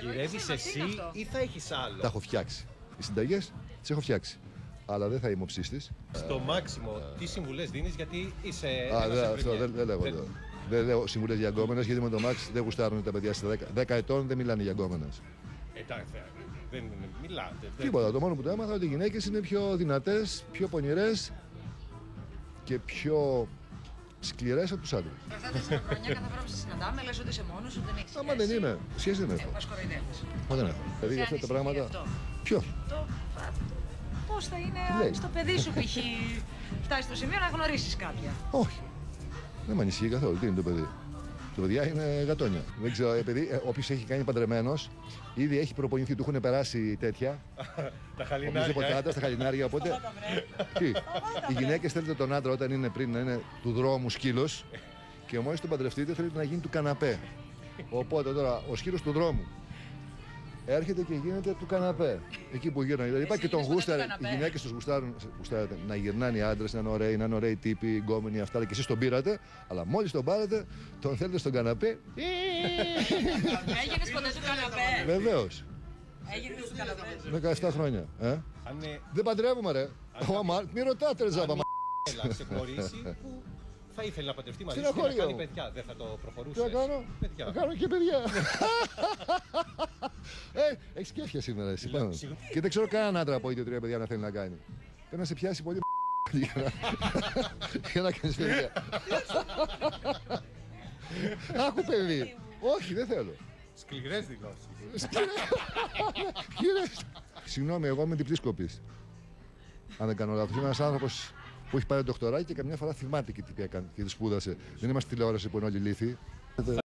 μαγειρεύεις εσύ ή θα έχεις άλλο? Τα έχω φτιάξει. Οι συνταγές τις έχω φτιάξει. Αλλά δεν θα είμαι ο ψήστης. Στο Μάξιμο, τι συμβουλές δίνεις, γιατί είσαι δεν λέγω. Δεν λέω συμβουλές για γκόμενες, γιατί με το Μάξ δεν γουστάρουν τα παιδιά στα 10 ετών, δεν μιλάνε για γκόμενες. Εντάξει, δεν μιλάτε. Τίποτα. Το μόνο που το έμαθα ότι οι γυναίκες είναι πιο δυνατές, πιο πονηρές και πιο σκληρές από τους άντρες. Αυτά 4 χρόνια κάθε φορά που σε συναντάμε λες ότι είσαι μόνος σου, δεν έχεις σχέση. Άμα δεν είμαι, σχέση δεν έχω. Μας κοροϊδεύεις. Δεν έχω. Δηλαδή αυτά τα πράγματα. Ποιο? Πώς θα είναι στο παιδί σου π.χ. φτάσει στο σημείο να γνωρίσεις κάποια? Όχι. Δεν με ανησυχεί καθόλου. Τι είναι το παιδί? Το παιδιά είναι γατόνια. Δεν ξέρω, επειδή όποιος έχει κάνει παντρεμένος, ήδη έχει προπονηθεί, του έχουν περάσει τέτοια. Τα χαλινάρια. Τα χαλινάρια. Οπότε. Τι, οι γυναίκες θέλετε τον άντρα όταν είναι πριν να είναι του δρόμου σκύλος και μόλις τον παντρευτείτε θέλετε να γίνει του καναπέ. Οπότε τώρα ο σκύλος του δρόμου έρχεται και γίνεται του καναπέ. Εκεί που γύρνανε. Δηλαδή και τον γούσταρε. Οι γυναίκες τους γουστάρουν να γυρνάνε οι άντρες, να είναι ωραίοι τύποι, γκόμενοι αυτά. Και εσείς τον πήρατε, αλλά μόλις τον πάρετε, τον θέλετε στον καναπέ. Έγινες ποτέ του καναπέ? Βεβαίως. Έγινες του καναπέ? 17 χρόνια. Δεν παντρεύουμε, ρε. Μη ρωτάτε, ρε Ζάμπα. Έλα, σε γνωρίσει που θα ήθελε να παντρευτεί μαζί σου και να κάνει παιδιά. Δεν θα το προχωρούσε? Τι να κάνω? Θα κάνω και παιδιά. Έχεις κέφια σήμερα εσύ πάνω. Και δεν ξέρω κανέναν άντρα από 2-3 παιδιά να θέλει να κάνει. Πρέπει να σε πιάσει πολύ για να κάνεις παιδιά. Άκου παιδί. Όχι, δεν θέλω. Σκληρές δηλώσεις. Συγγνώμη, εγώ είμαι διπλής κοπής. Αν δεν κάνω λάθος. Είμαι ένας άνθρωπος που έχει πάρει ντοκτοράκι και καμιά φορά θυμάται και τι έκανε και τι σπούδασε. Δεν είμαστε τηλεόραση που είναι όλοι ηλίθιοι.